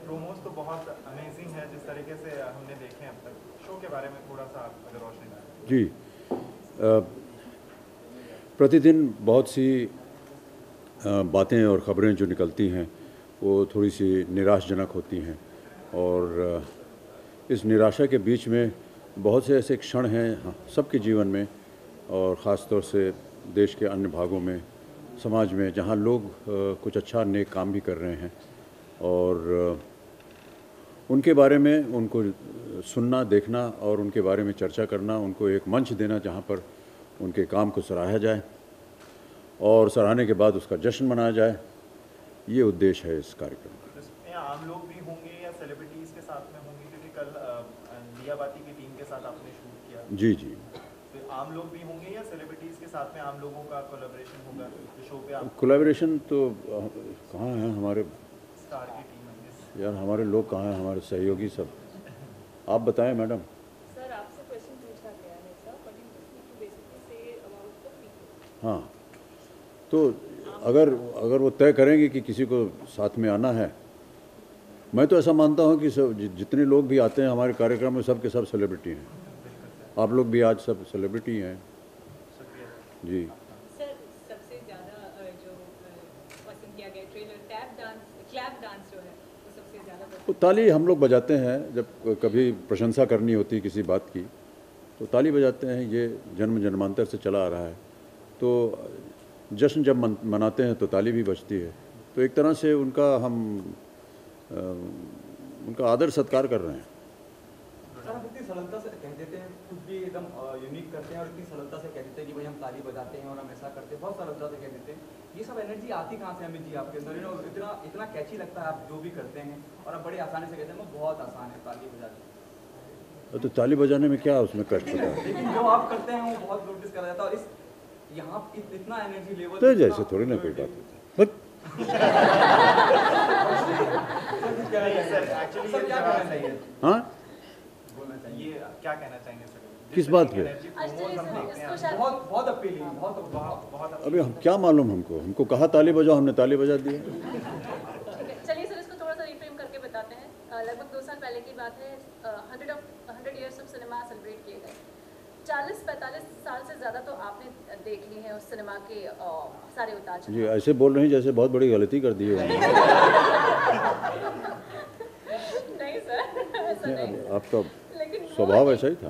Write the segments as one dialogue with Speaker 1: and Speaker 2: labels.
Speaker 1: Promos तो बहुत amazing है जिस तरीके से हमने देखे हैं अब तक। शो के बारे में थोड़ा सा आप अगर रोशनी डालें।
Speaker 2: जी, प्रतिदिन बहुत सी बातें और ख़बरें जो निकलती हैं वो थोड़ी सी निराशजनक होती हैं, और इस निराशा के बीच में बहुत से ऐसे क्षण हैं सबके जीवन में, और ख़ास तौर से देश के अन्य भागों में, समाज में, जहां लोग कुछ अच्छा नेक काम भी कर रहे हैं, और उनके बारे में उनको सुनना, देखना और उनके बारे में चर्चा करना, उनको एक मंच देना जहां पर उनके काम को सराहा जाए और सराहने के बाद उसका जश्न मनाया जाए, ये उद्देश्य है इस कार्यक्रम का।
Speaker 1: इसमें आम लोग भी होंगे या सेलिब्रिटीज़ के साथ में होंगे, क्योंकि कल दिया बाती की टीम के साथ आपने शूट किया।
Speaker 2: जी जी,
Speaker 1: तो आम लोग भी होंगे या सेलिब्रिटीज़ के साथ में आम लोगों का कोलैबोरेशन होगा जो शो पे आप?
Speaker 2: कोलैबोरेशन तो कहाँ हैं हमारे
Speaker 1: स्टार की टीम है
Speaker 2: यार, हमारे लोग कहाँ हैं, हमारे सहयोगी सब? आप बताएं मैडम।
Speaker 3: सर, आपसे क्वेश्चन पूछा गया है sir, but you just need to basically say about the people.
Speaker 2: हाँ, तो अगर वो तय करेंगे कि किसी को साथ में आना है, मैं तो ऐसा मानता हूँ कि सब जितने लोग भी आते हैं हमारे कार्यक्रम में, सब के सब सेलिब्रिटी हैं। आप लोग भी आज सब सेलिब्रिटी हैं जी।
Speaker 3: सर, सबसे ज़्यादा जो पसंद किया गया ट्रेलर क्लैप डांस जो है वो सबसे ज़्यादा
Speaker 2: तो ताली हम लोग बजाते हैं जब कभी प्रशंसा करनी होती है किसी बात की, तो ताली बजाते हैं। ये जन्म जन्मांतर से चला आ रहा है। तो जश्न जब मनाते हैं तो ताली भी बजती है। तो एक तरह से हम उनका आदर सत्कार कर रहे हैं।
Speaker 4: सर, आप इतनी सरलता से कह देते हैं, खुद भी एकदम यूनिक करते हैं और इतनी सरलता से कह देते हैं कि भाई हम ताली बजाते हैं और हम ऐसा करते हैं, बहुत सरलता से कह देते हैं। ये सब एनर्जी आती कहाँ से अमित जी आपके अंदर? इतना इतना कैची लगता है आप जो भी करते हैं, और आप बड़ी आसानी से कहते हैं बहुत आसान है ताली बजाना।
Speaker 2: तो ताली बजाने में क्या उसमें कष्ट होता है?
Speaker 4: लेकिन जो आप करते हैं वो बहुत नोटिस करा जाता है, और इस यहाँ इतना एनर्जी लेवल
Speaker 2: तो जैसे थोड़ी ना कोई बात होती है। हाँ,
Speaker 1: ये क्या कहना चाहेंगे सर?
Speaker 2: किस बात पे?
Speaker 4: बहुत बहुत अपीलिंग, बहुत
Speaker 3: अच्छा,
Speaker 2: अभी हम क्या मालूम, हमको कहा ताली बजाओ, हमने ताली बजा दिया।
Speaker 3: चलिए सर, इसको थोड़ा सा रिफ्रेम करके बताते हैं। लगभग 2 साल पहले की बात है। 100 ईयर्स ऑफ सिनेमा सेलिब्रेट किए गए। 40-45 साल से ज़्यादा तो आपने देख ली है उस सिनेमा के सारे उतार चढ़ाव।
Speaker 2: जी, ऐसे बोल रहे हैं जैसे बहुत बड़ी गलती कर दी है।
Speaker 3: नहीं सर, ऐसा नहीं।
Speaker 2: आपका
Speaker 3: लेकिन
Speaker 2: स्वभाव ऐसा ही था।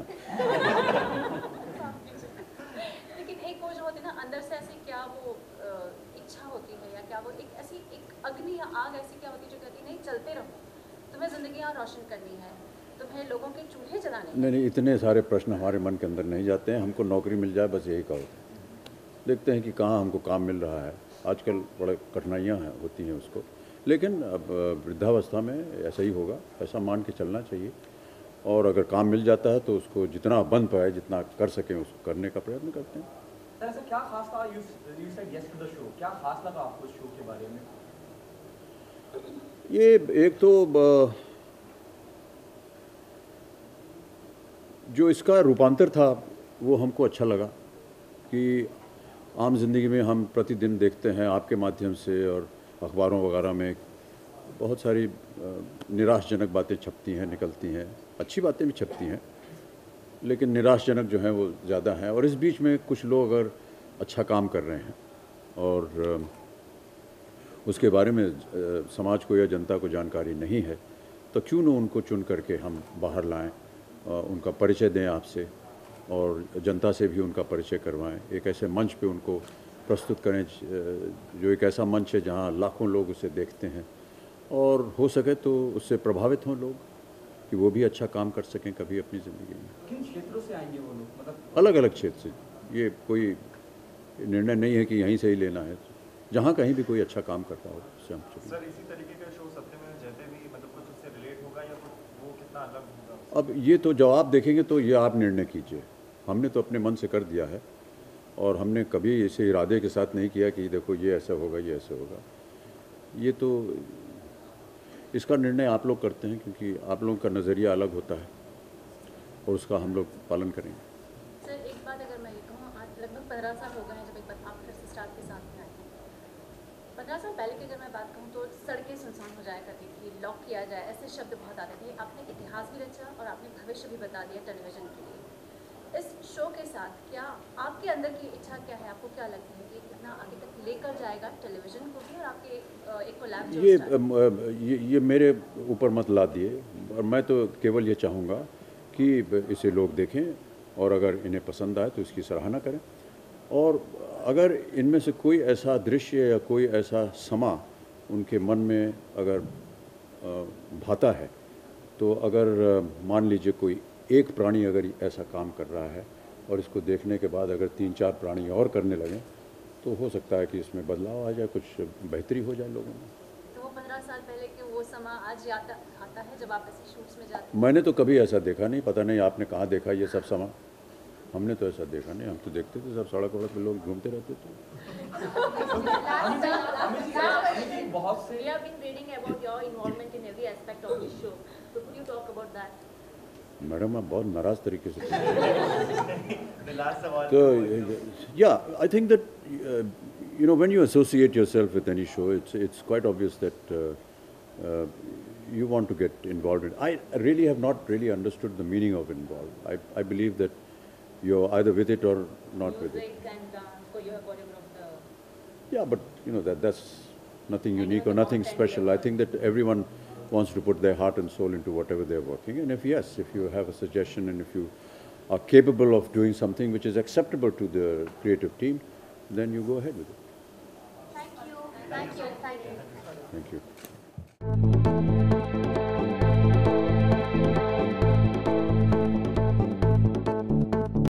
Speaker 3: लेकिन एक वो जो होती है ना अंदर से, ऐसी क्या वो इच्छा होती है, या क्या वो एक ऐसी एक अग्नि या आग ऐसी क्या होती है जो कहती है नहीं चलते रहो, तुम्हें ज़िंदगी यहाँ रोशन करनी है, तुम्हें लोगों के चूल्हे जलाने हैं।
Speaker 2: नहीं, इतने सारे प्रश्न हमारे मन के अंदर नहीं जाते हैं। हमको नौकरी मिल जाए बस यही कहो। देखते हैं कि कहाँ हमको काम मिल रहा है। आजकल बड़े कठिनाइयाँ होती हैं उसको, लेकिन अब वृद्धावस्था में ऐसा ही होगा, ऐसा मान के चलना चाहिए। और अगर काम मिल जाता है तो उसको जितना बन पाए, जितना कर सकें, उसको करने का प्रयत्न करते हैं।
Speaker 4: सर, ऐसा क्या खास था? You said yes to the show, क्या खास लगा आपको शो के बारे में?
Speaker 2: ये एक तो जो इसका रूपांतर था वो हमको अच्छा लगा कि आम जिंदगी में हम प्रतिदिन देखते हैं आपके माध्यम से और अखबारों वगैरह में बहुत सारी निराशजनक बातें छपती हैं, निकलती हैं। अच्छी बातें भी छपती हैं, लेकिन निराशजनक जो हैं वो ज़्यादा हैं। और इस बीच में कुछ लोग अगर अच्छा काम कर रहे हैं और उसके बारे में समाज को या जनता को जानकारी नहीं है, तो क्यों न उनको चुन करके हम बाहर लाएं, उनका परिचय दें आपसे, और जनता से भी उनका परिचय करवाएं। एक ऐसे मंच पे उनको प्रस्तुत करें जो एक ऐसा मंच है जहां लाखों लोग उसे देखते हैं, और हो सके तो उससे प्रभावित हों लोग कि वो भी अच्छा काम कर सकें कभी अपनी ज़िंदगी में।
Speaker 4: किन क्षेत्रों से आएंगे वो लोग? मतलब
Speaker 2: अलग अलग क्षेत्र से। ये कोई निर्णय नहीं है कि यहीं से ही लेना है, जहाँ कहीं भी कोई अच्छा काम करता हो उससे हम चुनें।
Speaker 1: सर, इसी तरीके का शो सत्यमेव जयते भी मतलब कुछ उससे रिलेट होगा या कुछ वो कितना अलग होगा?
Speaker 2: अब ये तो जब आप देखेंगे तो ये आप निर्णय कीजिए। हमने तो अपने मन से कर दिया है, और हमने कभी इसे इरादे के साथ नहीं किया कि देखो ये ऐसा होगा, ये ऐसा होगा। ये तो इसका निर्णय आप लोग करते हैं, क्योंकि आप लोगों का नज़रिया अलग होता है और उसका हम लोग पालन करेंगे।
Speaker 3: सर, एक बात अगर मैं ये कहूँ, आज लगभग 15 साल हो गए हैं जब एक बार आप फिर से स्टार के साथ में आए हैं। 15 साल पहले की अगर मैं बात कहूँ तो सड़कें सुनसान हो जाया करती थी, लॉक किया जाए, ऐसे शब्द बहुत आते थे। आपने इतिहास भी रचा और आपने भविष्य भी बता दिया टेलीविज़न के लिए। इस शो के साथ क्या आपके अंदर की इच्छा क्या है? आपको क्या लगता है कि कितना आगे तक लेकर जाएगा टेलीविज़न को भी और आपके एक कोलैब
Speaker 2: ये मेरे ऊपर मत ला दिए, और मैं तो केवल ये चाहूँगा कि इसे लोग देखें और अगर इन्हें पसंद आए तो इसकी सराहना करें। और अगर इनमें से कोई ऐसा दृश्य या कोई ऐसा समा उनके मन में अगर भाता है, तो अगर मान लीजिए कोई एक प्राणी अगर ऐसा काम कर रहा है और इसको देखने के बाद अगर 3-4 प्राणी और करने लगें, तो हो सकता है कि इसमें बदलाव आ जाए, कुछ बेहतरी हो जाए लोगों में।
Speaker 3: तो वो 15 साल पहले के वो समा आज आता है जब आप ऐसे शूट्स में जाते हैं?
Speaker 2: मैंने तो कभी ऐसा देखा नहीं, पता नहीं आपने कहाँ देखा ये सब समा। हमने तो ऐसा देखा नहीं, हम तो देखते थे सब सड़क वड़क पे लोग घूमते रहते थे।
Speaker 4: बहुत से
Speaker 3: We have been reading about your involvement in every aspect of this show. So could you talk about that?
Speaker 2: Madam, आप बहुत नाराज तरीके से
Speaker 1: The last सवाल
Speaker 2: तो yeah, I think that you know, when you associate yourself with any show, it's quite obvious that you want to get involved in. I really have not really understood the meaning of involved. I believe that you're either with it or not with it.
Speaker 3: Music and dance, so you have choreographed the...
Speaker 2: Yeah, but you know that's nothing unique or nothing special. I think that everyone wants to put their heart and soul into whatever they're working. And if you have a suggestion and if you are capable of doing something which is acceptable to the creative team, then you go ahead with it.
Speaker 3: Thank you. Thank you. Thank you.
Speaker 2: Thank you.